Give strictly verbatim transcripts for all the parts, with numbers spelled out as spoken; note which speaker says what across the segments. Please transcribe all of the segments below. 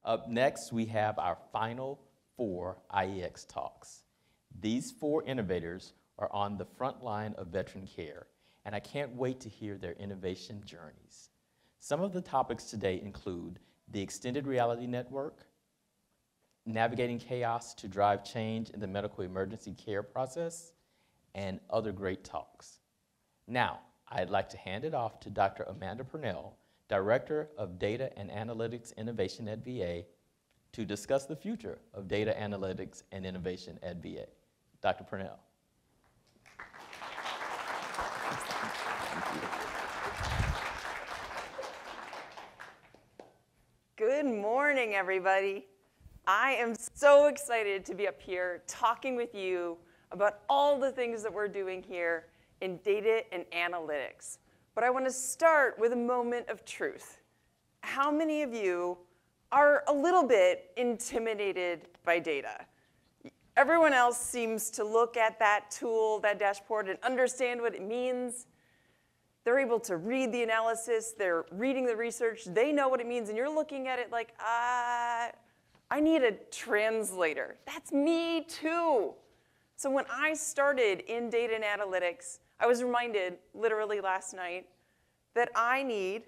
Speaker 1: Up next, we have our final four iEX talks. These four innovators are on the front line of veteran care, and I can't wait to hear their innovation journeys. Some of the topics today include the extended reality network, navigating chaos to drive change in the medical emergency care process, and other great talks. Now, I'd like to hand it off to Doctor Amanda Purnell, Director of Data and Analytics Innovation at V A, to discuss the future of data analytics and innovation at V A. Doctor Purnell.
Speaker 2: Good morning, everybody. I am so excited to be up here talking with you about all the things that we're doing here in data and analytics. But I want to start with a moment of truth. How many of you are a little bit intimidated by data? Everyone else seems to look at that tool, that dashboard, and understand what it means. They're able to read the analysis, they're reading the research, they know what it means, and you're looking at it like, uh, I need a translator. That's me too. So when I started in data and analytics, I was reminded, literally last night, that I need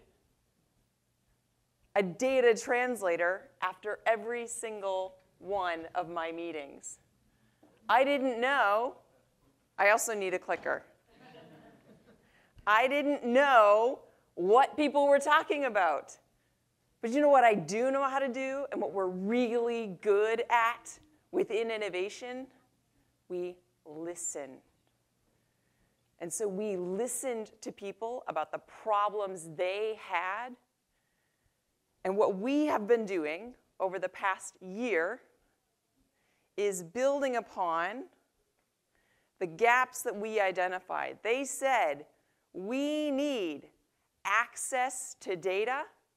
Speaker 2: a data translator after every single one of my meetings. I didn't know I also need a clicker. I didn't know what people were talking about. But you know what I do know how to do and what we're really good at within innovation? We listen. And so we listened to people about the problems they had. And what we have been doing over the past year is building upon the gaps that we identified. They said, we need access to data,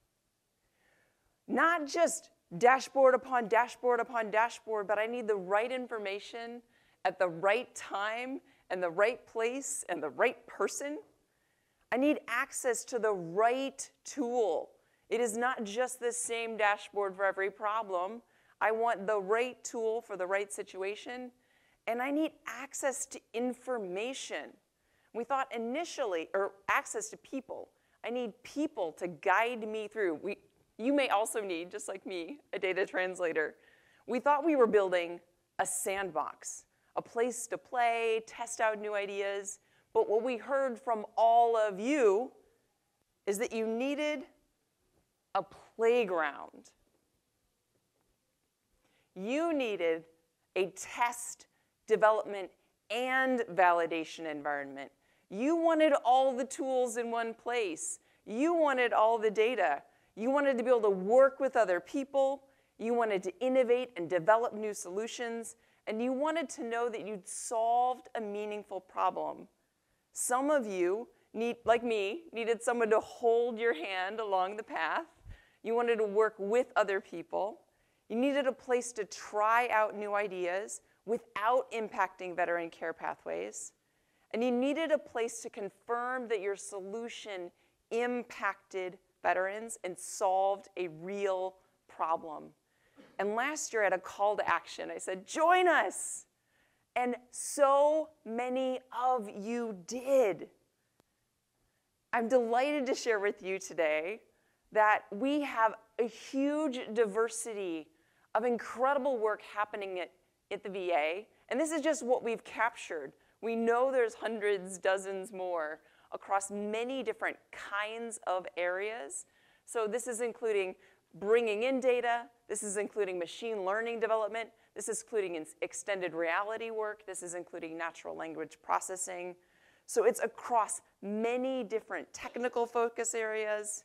Speaker 2: not just dashboard upon dashboard upon dashboard, but I need the right information at the right time and the right place and the right person. I need access to the right tool. It is not just the same dashboard for every problem. I want the right tool for the right situation, and I need access to information. We thought initially, or access to people. I need people to guide me through. We, you may also need, just like me, a data translator. We thought we were building a sandbox, a place to play, test out new ideas. But what we heard from all of you is that you needed a playground. You needed a test, development, and validation environment. You wanted all the tools in one place. You wanted all the data. You wanted to be able to work with other people. You wanted to innovate and develop new solutions. And you wanted to know that you'd solved a meaningful problem. Some of you, need, like me, needed someone to hold your hand along the path. You wanted to work with other people. You needed a place to try out new ideas without impacting veteran care pathways. And you needed a place to confirm that your solution impacted veterans and solved a real problem. And last year I had a call to action. I said, join us. And so many of you did. I'm delighted to share with you today that we have a huge diversity of incredible work happening at, at the V A. And this is just what we've captured. We know there's hundreds, dozens more across many different kinds of areas. So this is including bringing in data. This is including machine learning development. This is including extended reality work. This is including natural language processing. So it's across many different technical focus areas.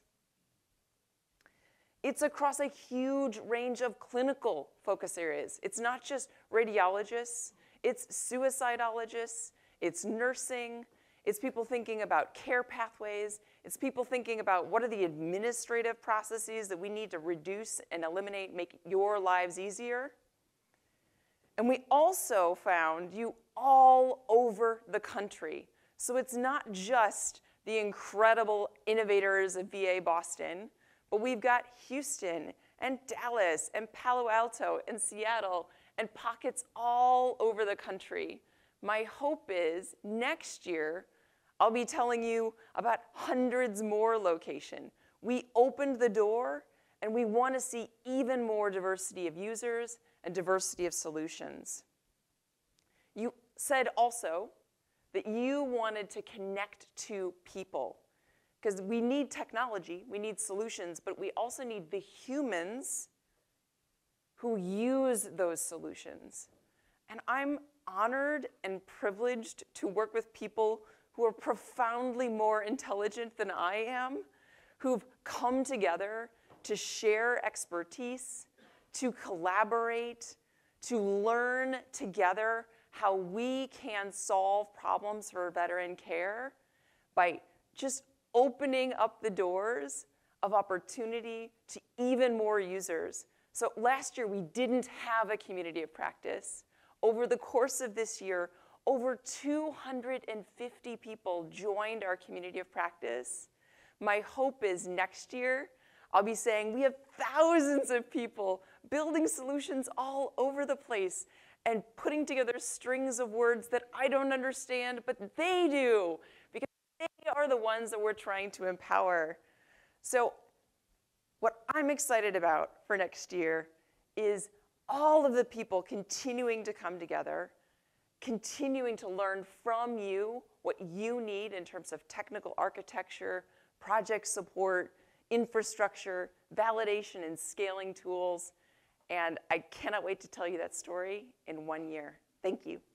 Speaker 2: It's across a huge range of clinical focus areas. It's not just radiologists. It's suicidologists. It's nursing. It's people thinking about care pathways. It's people thinking about what are the administrative processes that we need to reduce and eliminate, make your lives easier. And we also found you all over the country. So it's not just the incredible innovators of V A Boston, but we've got Houston and Dallas and Palo Alto and Seattle and pockets all over the country. My hope is next year, I'll be telling you about hundreds more locations. We opened the door, and we want to see even more diversity of users and diversity of solutions. You said also that you wanted to connect to people, because we need technology, we need solutions, but we also need the humans who use those solutions. And I'm honored and privileged to work with people who are profoundly more intelligent than I am, who've come together to share expertise, to collaborate, to learn together how we can solve problems for veteran care by just opening up the doors of opportunity to even more users. So last year, we didn't have a community of practice. Over the course of this year, over two hundred fifty people joined our community of practice. My hope is next year, I'll be saying we have thousands of people building solutions all over the place and putting together strings of words that I don't understand, but they do, because they are the ones that we're trying to empower. So what I'm excited about for next year is all of the people continuing to come together, continuing to learn from you what you need in terms of technical architecture, project support, infrastructure, validation, and scaling tools. And I cannot wait to tell you that story in one year. Thank you.